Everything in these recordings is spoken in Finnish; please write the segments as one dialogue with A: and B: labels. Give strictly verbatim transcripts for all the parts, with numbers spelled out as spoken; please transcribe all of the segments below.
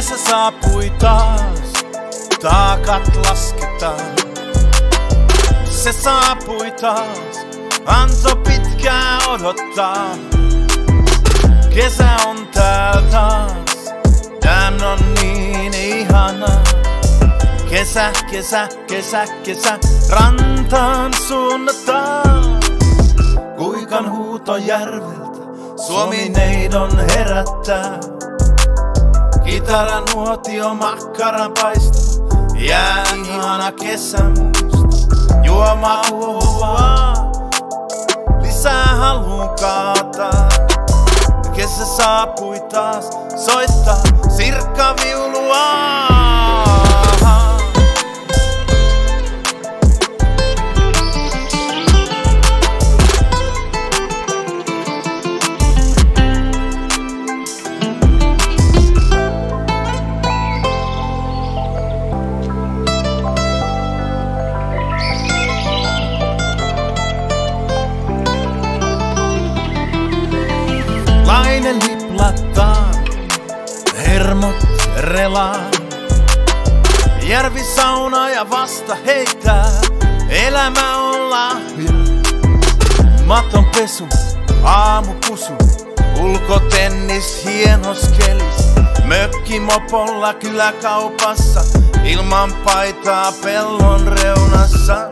A: Kesä saapui taas, taakat lasketaan. Se saapui taas, anto pitkään odottaa. Kesä on täällä taas, damn on niin ihana. Kesä, kesä, kesä, kesä, rantaan suunnataan. Kuikan huuto järveltä, Suomi-neidon herättää. Kitaran nuotio, makkaran paisto, jää ihana kesän muisto. Juoma uovaa, lisää haluun kaataa. Kesä saapui taas, soittaa sirkkaviulua. Laine liplattaa, hermot relaa. Järvi sauna ja vasta heittää, elämä on lahja. Maton pesu, aamupusu, ulkotennis hienos kelis. Mökki mopolla kyläkaupassa, ilman paitaa pellon reunassa.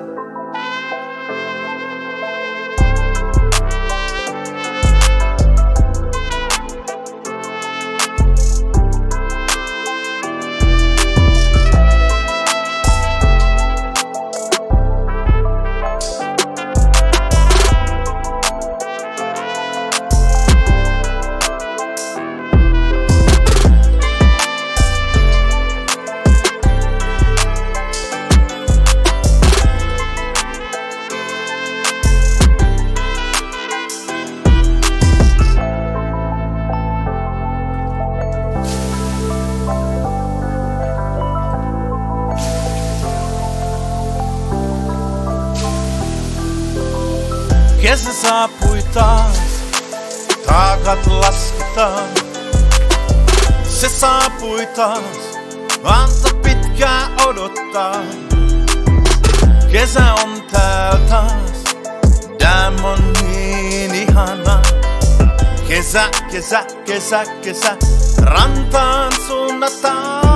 A: Kesä saapui taas, taakat lasketaan. Se saapui taas, anto pitkään odottaa. Kesä on täällä taas, damn on niin ihana. Kesä, kesä, kesä, kesä, rantaan suunnataan.